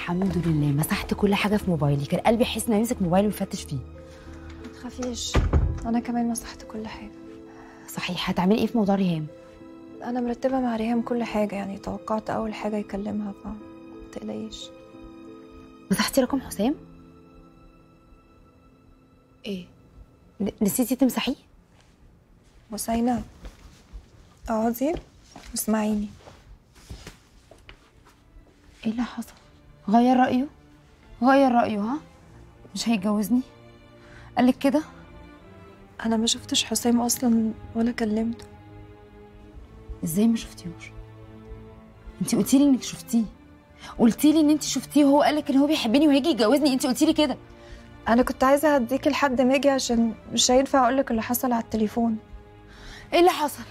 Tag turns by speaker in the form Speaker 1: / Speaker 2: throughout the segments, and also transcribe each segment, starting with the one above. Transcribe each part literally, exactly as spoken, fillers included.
Speaker 1: الحمد لله مسحت كل حاجه في موبايلي، كان قلبي يحس انه يمسك موبايلي ويفتش فيه.
Speaker 2: ما تخافيش، انا كمان مسحت كل حاجه.
Speaker 1: صحيح، هتعملي ايه في موضوع ريهام؟
Speaker 2: انا مرتبه مع ريهام كل حاجه، يعني توقعت اول حاجه يكلمها، ف متقلقيش.
Speaker 1: مسحتي رقم حسام؟
Speaker 2: ايه؟
Speaker 1: نسيتي تمسحيه؟
Speaker 2: بصينا، اقعدي واسمعيني.
Speaker 1: ايه اللي حصل؟ غير رأيه؟ غير رأيه ها؟ مش هيتجوزني؟ قالك كده؟
Speaker 2: انا ما شفتش حسام اصلا ولا كلمته.
Speaker 1: ازاي ما شفتيهوش؟ انت قلتي لي انك شفتيه، قلتي لي ان انت شفتيه وهو قالك ان هو بيحبني وهيجي يتجوزني، انت قلتي لي كده.
Speaker 2: انا كنت عايزه اهديكي لحد ما اجي عشان مش هينفع اقولك اللي حصل على التليفون.
Speaker 1: ايه اللي حصل؟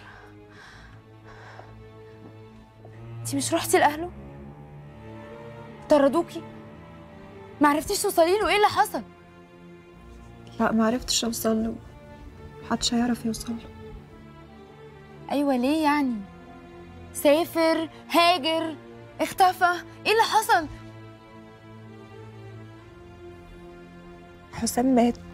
Speaker 1: انت مش رحتي لاهله؟ طردوكي؟ ما عرفتيش توصلي له؟ ايه اللي حصل؟
Speaker 2: لا ما عرفتش اوصل له، محدش هيعرف يوصل له.
Speaker 1: ايوه ليه يعني؟ سافر، هاجر، اختفى، ايه اللي حصل؟
Speaker 2: حسام مات.